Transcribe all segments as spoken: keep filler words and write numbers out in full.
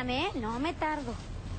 Espérame, ¿eh? No me tardo.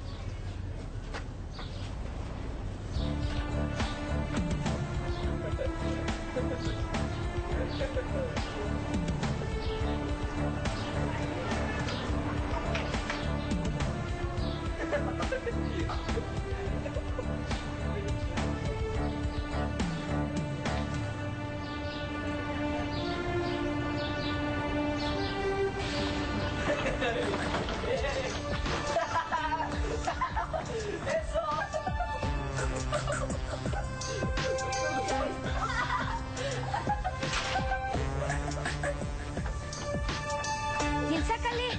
Bien, sácale.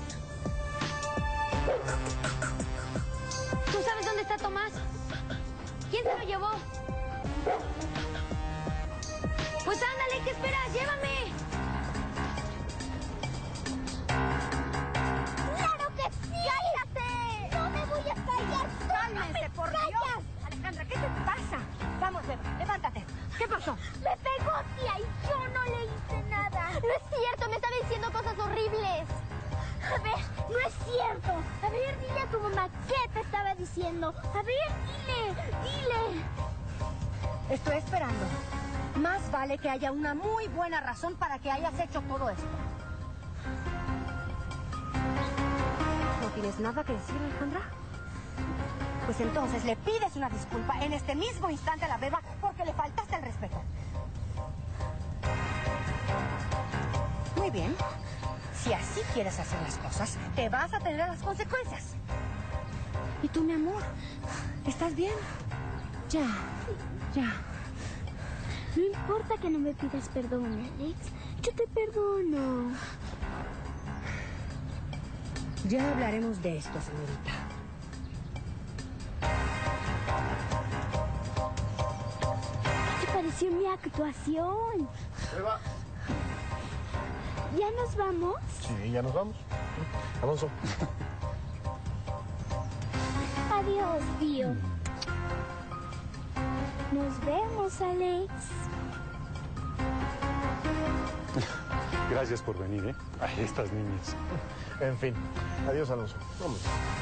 ¿Tú sabes dónde está Tomás? ¿Quién se lo llevó? Pues ándale, ¿qué esperas? ¡Llévame! ¡Claro que sí! ¡Cállate! ¡No me voy a callar! ¡Cálmense, por Dios! Alejandra, ¿qué te pasa? Vamos, Beba, levántate. ¿Qué pasó? ¡Me pegó, tía! Y yo no le hice nada. No es cierto, me estaba diciendo cosas horribles. A ver, no es cierto. A ver, dile a tu mamá qué te estaba diciendo. A ver, dile, dile. Estoy esperando. Más vale que haya una muy buena razón para que hayas hecho todo esto. ¿No tienes nada que decir, Alejandra? Pues entonces le pides una disculpa en este mismo instante a la Beba porque le faltaste el respeto. Muy bien. Si así quieres hacer las cosas, te vas a tener las consecuencias. ¿Y tú, mi amor? ¿Estás bien? Ya, ya. No importa que no me pidas perdón, Alex. Yo te perdono. Ya hablaremos de esto, señorita. ¿Qué te pareció mi actuación? Beba. ¿Ya nos vamos? Sí, ya nos vamos. Alonso. Adiós, tío. Nos vemos, Alex. Gracias por venir, ¿eh? Ay, estas niñas. En fin. Adiós, Alonso. Vamos.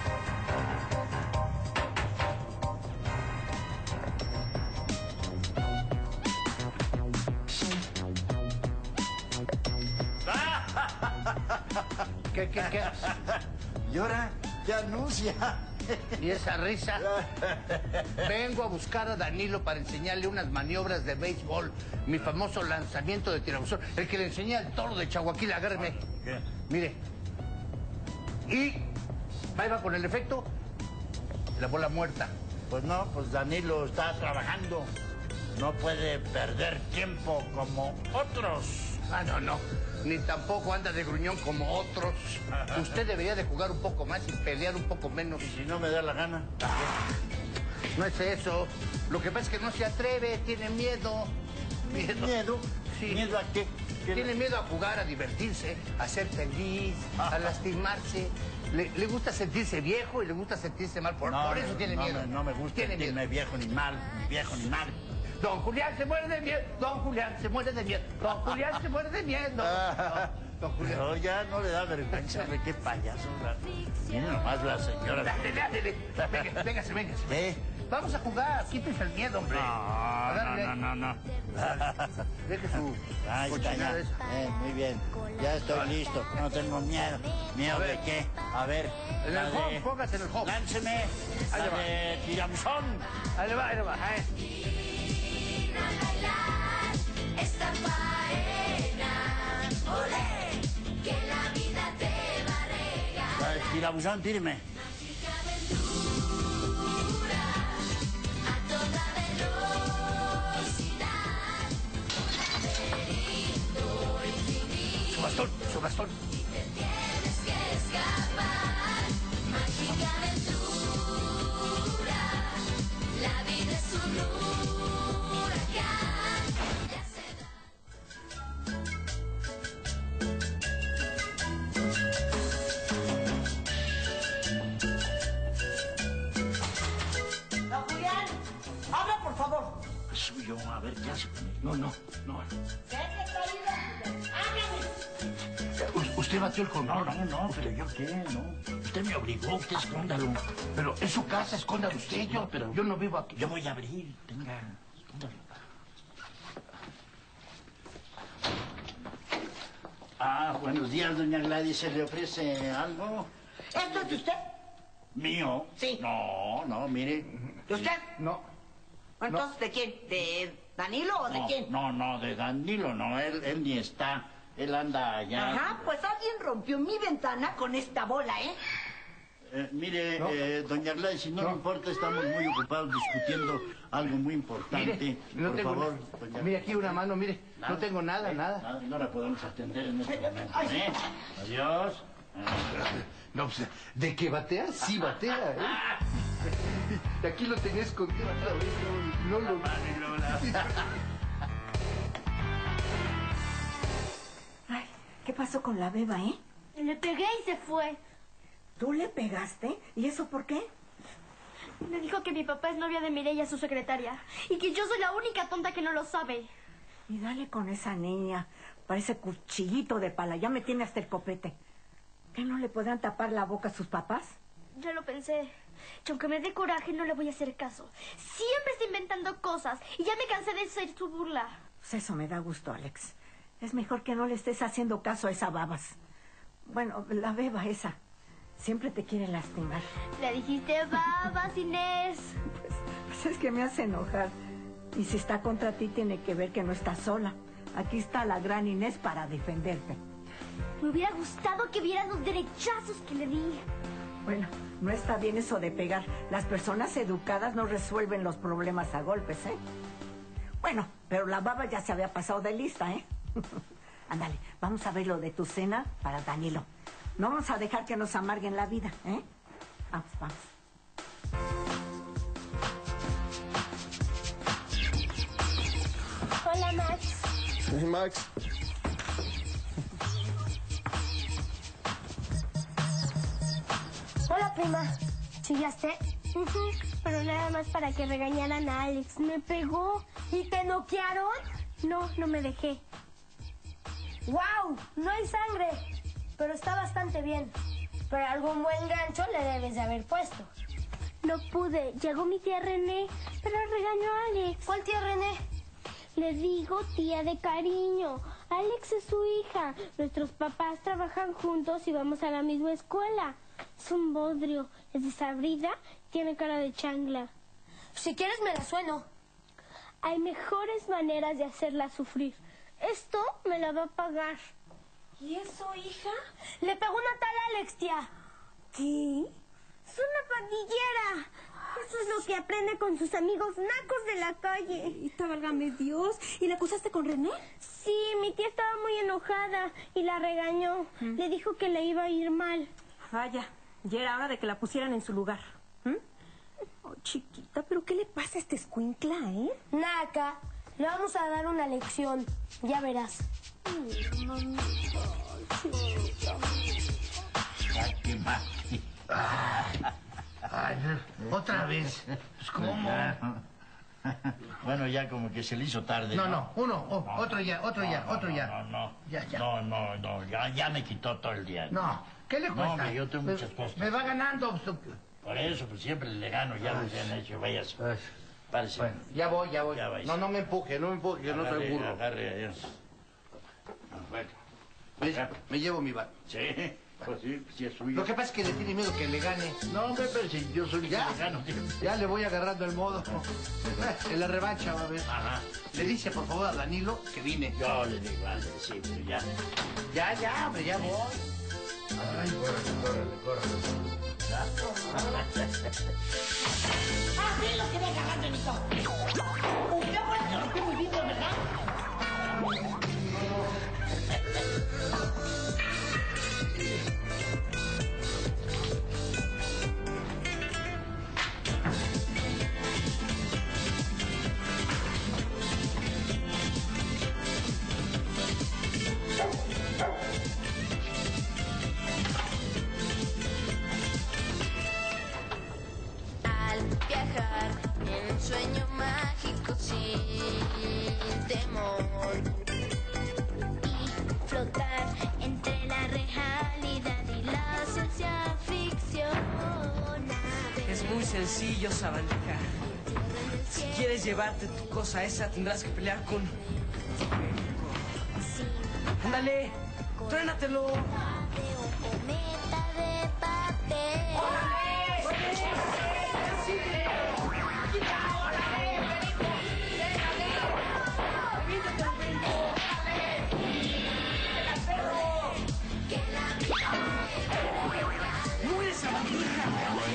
¿Qué, qué, qué? ¿Y ahora qué anuncia? ¿Y esa risa? Vengo a buscar a Danilo para enseñarle unas maniobras de béisbol. Mi famoso lanzamiento de tirabuzón. El que le enseñé al toro de Chahuaquil. Agárreme. ¿Qué? Mire. Y... ahí va con el efecto. La bola muerta. Pues no, pues Danilo está trabajando. No puede perder tiempo como otros. Ah, no, no. Ni tampoco anda de gruñón como otros. Usted debería de jugar un poco más y pelear un poco menos. ¿Y si no me da la gana? No es eso. Lo que pasa es que no se atreve, tiene miedo. Miedo. ¿Miedo? Sí. ¿Miedo a qué? ¿Qué Tiene le- miedo a jugar, a divertirse, a ser feliz, a lastimarse. Le, le gusta sentirse viejo y le gusta sentirse mal. Por, No, por eso tiene no miedo. Me, no me gusta Tiene sentirme miedo. viejo ni mal, ni viejo ni mal. Don Julián se muere de miedo. Don Julián se muere de miedo. Don Julián se muere de miedo. Don, don Julián. Pero ya no le da vergüenza, hombre, qué payaso. la- Mira nomás la señora. Dale, dale, dale. Venga, véngase, véngase. ¿Qué? Vamos a jugar. Quítese el miedo, hombre. No, Agárrale. no, no, no, no. Deje su Ahí está, ya. cochinada esa. Eh, muy bien. Ya estoy listo. No tengo miedo. ¿Miedo A de ver. qué? A ver. En la el de- home, póngase en el home. Lánceme. Ahí La le va. de tirabuzón. Ahí le va, ahí le va. Ahí. Esta faena, olé, que la vida te va a regalar. La de tirabuzón, tíreme. Mágica aventura, a toda velocidad, un laberinto infinito. Su bastón, su bastón. Y te tienes que escapar. Mágica aventura, la vida es un huracán. Don Julián, habla, por favor. Es suyo. A ver, ¿qué hace? No, no, no. Secretario, háblame. U- ¿Usted Usted batió el condón. No, no, no, pero yo qué, no. Usted me obligó, usted escóndalo. Pero es su casa, escóndalo usted. Yo, No, pero yo no vivo aquí. Yo voy a abrir, tenga, escóndalo. Ah, buenos días, doña Gladys. ¿Se le ofrece algo? ¿Esto es de usted? ¿Mío? Sí. No, no, mire. ¿De usted? No. Entonces, ¿de quién? ¿De Danilo o de No, quién? no, no, de Danilo no, él, él ni está. Él anda allá. Ajá, pues alguien rompió mi ventana con esta bola, ¿eh? Eh, mire, No. eh, doña Gladys, si no, No. le importa, estamos muy ocupados discutiendo algo muy importante. Mire, no Por tengo favor, nada. doña Mire aquí una mano, mire. Nada. No tengo nada, Eh, nada. No la podemos atender en este momento, ¿eh? Adiós. No, pues, ¿de que batea? Sí batea, ¿eh? Aquí lo tenía escondido. No, no lo... Ay, ¿qué pasó con la beba, eh? Le pegué y se fue. ¿Tú le pegaste? ¿Y eso por qué? Me dijo que mi papá es novia de Mireya, su secretaria. Y que yo soy la única tonta que no lo sabe. Y dale con esa niña. Parece cuchillito de pala. Ya me tiene hasta el copete. ¿Qué no le podrán tapar la boca a sus papás? Ya lo pensé. Que aunque me dé coraje, no le voy a hacer caso. Siempre está inventando cosas. Y ya me cansé de ser su burla. Pues eso me da gusto, Alex. Es mejor que no le estés haciendo caso a esa babas. Bueno, la beba esa. Siempre te quiere lastimar. Le dijiste babas, Inés. Pues, pues es que me hace enojar. Y si está contra ti, tiene que ver que no estás sola. Aquí está la gran Inés para defenderte. Me hubiera gustado que vieran los derechazos que le di. Bueno, no está bien eso de pegar. Las personas educadas no resuelven los problemas a golpes, ¿eh? Bueno, pero la baba ya se había pasado de lista, ¿eh? Ándale, vamos a ver lo de tu cena para Danilo. No vamos a dejar que nos amarguen la vida, ¿eh? Vamos, vamos. Hola, Max. Hey, Max. Hola, prima. ¿Chillaste? Ujú, pero nada más para que regañaran a Alex. Me pegó. ¿Y te noquearon? No, no me dejé. ¡Wow! No hay sangre, pero está bastante bien. Pero algún buen gancho le debes de haber puesto. No pude. Llegó mi tía René, pero regañó a Alex. ¿Cuál tía René? Le digo tía de cariño. Alex es su hija. Nuestros papás trabajan juntos y vamos a la misma escuela. Es un bodrio. Es desabrida, tiene cara de changla. Si quieres me la sueno. Hay mejores maneras de hacerla sufrir. Esto me la va a pagar. ¿Y eso, hija? Le pegó una tal Alex, tía. ¿Qué? Es una pandillera. Eso es lo que aprende con sus amigos nacos de la calle. Y te válgame Dios. ¿Y la acusaste con René? Sí, mi tía estaba muy enojada y la regañó. Mm. Le dijo que le iba a ir mal. Vaya, ya era hora de que la pusieran en su lugar. ¿Mm? Oh, chiquita, ¿pero qué le pasa a este escuincla, eh? Naca, le vamos a dar una lección. Ya verás. Ay, qué mal. Ay, otra vez. Pues, ¿cómo? Bueno, ya como que se le hizo tarde. No, no, no, uno, oh, no, otro ya, otro no, ya, no, otro no, ya. No, no, Ya, ya. No, no, no, ya, ya me quitó todo el día. No, ¿qué le No, cuesta? hombre, yo tengo Me- muchas cosas. Me va ganando. Por eso, pues siempre le gano, ya lo han hecho, vayas. Ay. Párese. Bueno, ya voy, ya voy. Ya vais. No, no me empuje, no me empuje, que no soy Agarre, burro. agarre, adiós. Bueno, Me, me llevo mi bar. sí, pues sí, sí es suyo. Lo que pasa es que le tiene miedo que le gane. No, hombre, pero si yo soy el Ya, que le gano, tío. ya le voy agarrando el modo. Eh, En la revancha va a ver. Ajá. Le dice, por favor, a Danilo que vine. Yo le digo, vale, sí, pero ya. Ya, ya, hombre, ya voy. Ay, córrele, córrele, córrele. Ah, sí, lo quería agarrar de mi todo. Usted fue el que rompió mi vidrio, ¿verdad? Al viajar en un sueño mágico sin sencillo, sabandija. Si quieres llevarte tu cosa esa, tendrás que pelear con... Ándale, trénatelo. ¡Muere, sabandija!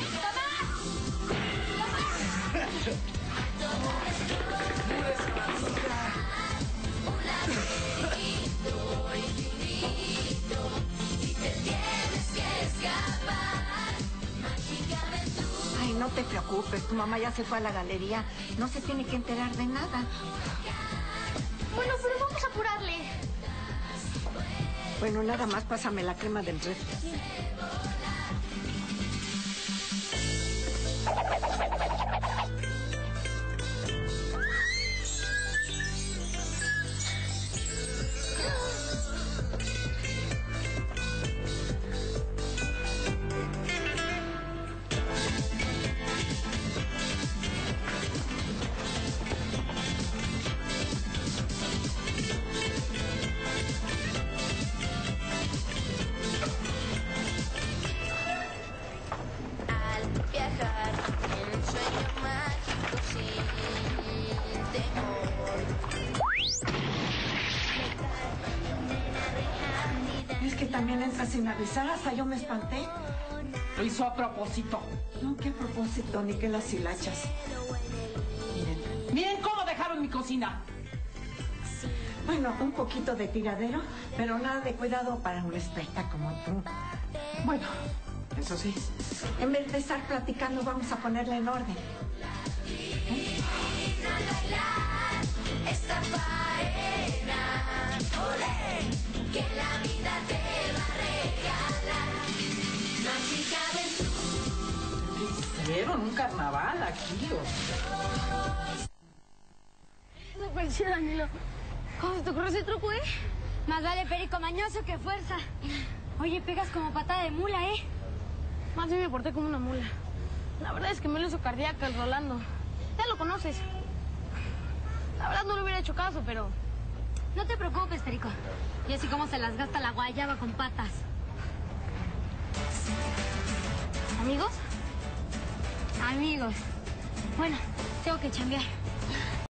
Ay, no te preocupes, tu mamá ya se fue a la galería. No se tiene que enterar de nada. Bueno, pero vamos a apurarle. Bueno, nada más pásame la crema del refri. Es que también entras sin avisar, hasta yo me espanté. Lo hizo a propósito. No, qué propósito, ni que las hilachas. Miren, miren cómo dejaron mi cocina. Bueno, un poquito de tiradero, pero nada de cuidado para una experta como tú. Bueno, eso sí. En vez de estar platicando, vamos a ponerla en orden. ¿Eh? Esta faena, olé, que la vida te va a regalar. Mágica aventura. ¿Qué hicieron? Un carnaval aquí, o No puede ser, Danilo. ¿Cómo se te ocurrió ese truco, eh? Más vale perico mañoso que fuerza. Oye, pegas como patada de mula, ¿eh? Más bien me porté como una mula. La verdad es que me lo hizo cardíaca el Rolando. Ya lo conoces. La verdad no le hubiera hecho caso, pero... No te preocupes, perico. Y así como se las gasta la guayaba con patas. ¿Amigos? Amigos. Bueno, tengo que chambear.